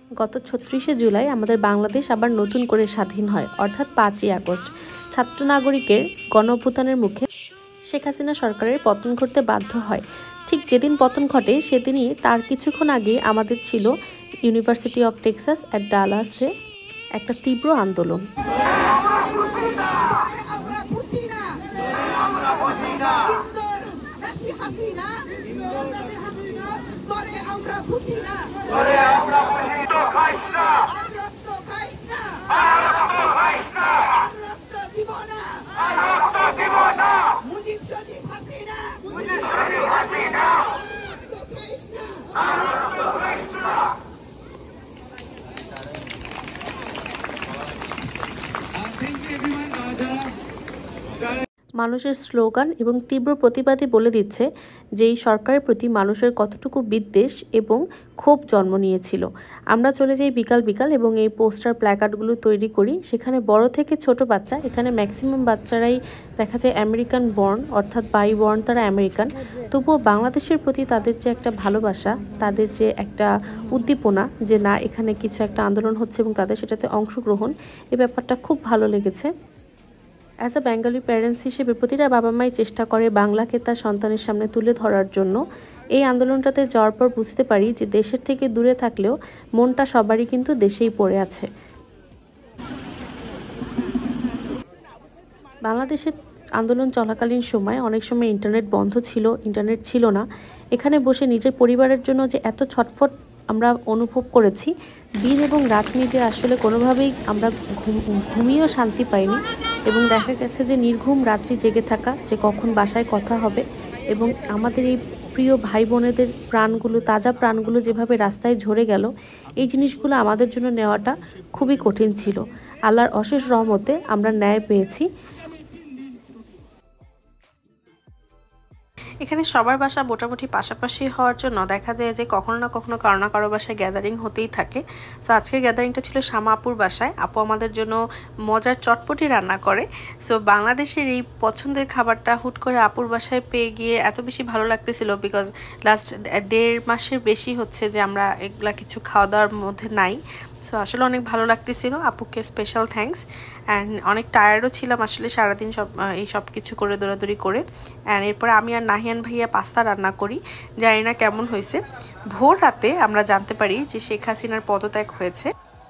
গত ৩৬শে জুলাই আমাদের বাংলাদেশ আবার নতুন করে স্বাধীন হয়, অর্থাৎ ৫ই আগস্ট। ছাত্র নাগরিকের গণঅভ্যুত্থানের মুখে শেখ হাসিনা সরকারের পতন ঘটতে বাধ্য হয়। ঠিক যেদিন পতন ঘটে সেদিনই তার কিছুক্ষণ আগে আমাদের ছিল ইউনিভার্সিটি অফ টেক্সাস অ্যাট ডালাসে একটা তীব্র আন্দোলন। মানুষের স্লোগান এবং তীব্র প্রতিবাদী বলে দিচ্ছে যে এই সরকারের প্রতি মানুষের কতটুকু বিদ্বেষ এবং ক্ষোভ জন্ম নিয়েছিল। আমরা চলে যাই বিকাল বিকাল এবং এই পোস্টার প্ল্যাকার্ডগুলো তৈরি করি। সেখানে বড় থেকে ছোট বাচ্চা, এখানে ম্যাক্সিমাম বাচ্চারাই দেখা যায় আমেরিকান বর্ন, অর্থাৎ বাই বর্ন, তারা আমেরিকান। তবুও বাংলাদেশের প্রতি তাদের যে একটা ভালোবাসা, তাদের যে একটা উদ্দীপনা যে না এখানে কিছু একটা আন্দোলন হচ্ছে এবং তাদের সেটাতে অংশগ্রহণ, এই ব্যাপারটা খুব ভালো লেগেছে। অ্যাজ আ বেঙ্গলি প্যারেন্টস হিসেবে প্রতিটা বাবা মাই চেষ্টা করে বাংলাকে তার সন্তানের সামনে তুলে ধরার জন্য। এই আন্দোলনটাতে যাওয়ার পর বুঝতে পারি যে দেশের থেকে দূরে থাকলেও মনটা সবারই কিন্তু দেশেই পড়ে আছে। বাংলাদেশের আন্দোলন চলাকালীন সময় অনেক সময় ইন্টারনেট বন্ধ ছিল, ইন্টারনেট ছিল না। এখানে বসে নিজের পরিবারের জন্য যে এত ছটফট আমরা অনুভব করেছি, দিন এবং রাত মিলিয়ে আসলে কোনোভাবেই আমরা ঘুমিয়েও শান্তি পাইনি। এবং দেখা গেছে যে নির্ঘুম রাত্রি জেগে থাকা, যে কখন বাসায় কথা হবে এবং আমাদের এই প্রিয় ভাই বোনেদের প্রাণগুলো, তাজা প্রাণগুলো যেভাবে রাস্তায় ঝরে গেল, এই জিনিসগুলো আমাদের জন্য নেওয়াটা খুবই কঠিন ছিল। আল্লাহর অশেষ রহমতে আমরা ন্যায় পেয়েছি। এখানে সবার বাসা মোটামুটি পাশাপাশি হওয়ার জন্য দেখা যায় যে কখনো না কখনো কারো না কারো বাসায় গ্যাদারিং হতেই থাকে। সো আজকের গ্যাদারিংটা ছিল শামা আপুর বাসায়। আপু আমাদের জন্য মজার চটপটি রান্না করে। সো বাংলাদেশের এই পছন্দের খাবারটা হুট করে আপুর বাসায় পেয়ে গিয়ে এত বেশি ভালো লাগতেছিল, বিকজ লাস্ট 1.5 মাসের বেশি হচ্ছে যে আমরা এগুলা কিছু খাওয়া দাওয়ার মধ্যে নাই। সো আসলে অনেক ভালো লাগতেছিল। আপুকে স্পেশাল থ্যাঙ্কস। অ্যান্ড অনেক টায়ার্ডও ছিলাম আসলে সারাদিন এই সব কিছু করে দৌড়াদৌড়ি করে। অ্যান্ড এরপরে আমি আর নাহিয়ান ভাইয়া পাস্তা রান্না করি। জানি না কেমন হয়েছে। ভোর রাতে আমরা জানতে পারি যে শেখ হাসিনার পদত্যাগ হয়েছে।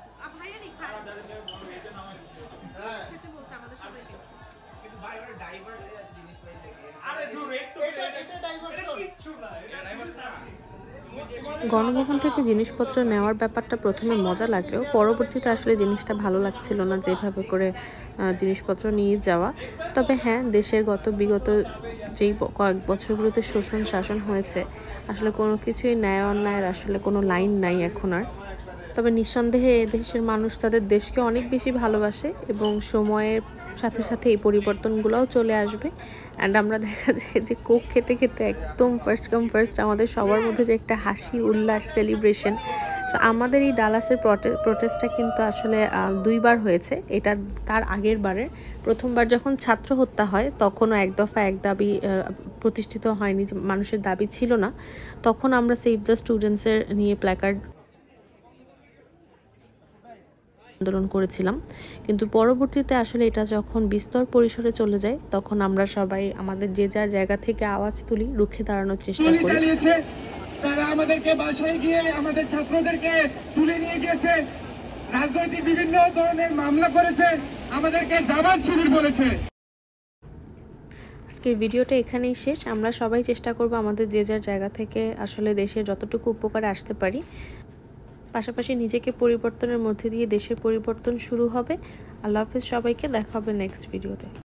গণভবন থেকে জিনিসপত্র নেওয়ার ব্যাপারটা প্রথমে মজা লাগলেও পরবর্তীতে আসলে জিনিসটা ভালো লাগছিল না, যেভাবে করে জিনিসপত্র নিয়ে যাওয়া। তবে হ্যাঁ, দেশের বিগত যেই কয়েক বছরগুলোতে শোষণ শাসন হয়েছে, আসলে কোনো কিছুই ন্যায় অন্যায়ের আসলে কোনো লাইন নাই এখন আর। তবে নিঃসন্দেহে দেশের মানুষ তাদের দেশকে অনেক বেশি ভালোবাসে এবং সময়ের সাথে সাথে এই পরিবর্তনগুলোও চলে আসবে। অ্যান্ড আমরা দেখা যায় যে কোক খেতে খেতে একদম ফার্স্ট কাম ফার্স্ট আমাদের সবার মধ্যে যে একটা হাসি, উল্লাস, সেলিব্রেশন। সো আমাদের এই ডালাসের প্রোটেস্টটা কিন্তু আসলে 2বার হয়েছে। এটা তার আগের বারের প্রথমবার যখন ছাত্র হত্যা হয় তখনও এক দফা এক দাবি প্রতিষ্ঠিত হয়নি, যে মানুষের দাবি ছিল না। তখন আমরা সেভ দ্য স্টুডেন্টসের নিয়ে প্ল্যাকার্ড আন্দোলন করেছিলাম। কিন্তু পরবর্তীতে আসলে এটা যখন বিস্তর পরিসরে চলে যায়, তখন আমরা সবাই আমাদের যে যার জায়গা থেকে আওয়াজ তুলি, রুখে দাঁড়ানোর চেষ্টা করি। তারা আমাদেরকে বাসায় গিয়ে আমাদের ছাত্রদেরকে তুলে নিয়ে গিয়েছে, রাজনৈতিক বিভিন্ন ধরনের মামলা করেছে, আমাদেরকে জামাত শিবির বলেছে। আজকের ভিডিওটা এখানেই শেষ। আমরা সবাই চেষ্টা করব আমাদের যে যার জায়গা থেকে আসলে দেশের যতটুকু উপকারে আসতে পারি, পাশাপাশি নিজেকে পরিবর্তনের মধ্যে দিয়ে দেশের পরিবর্তন শুরু হবে। আল্লাহ হাফেজ সবাইকে, দেখা হবে নেক্সট ভিডিওতে।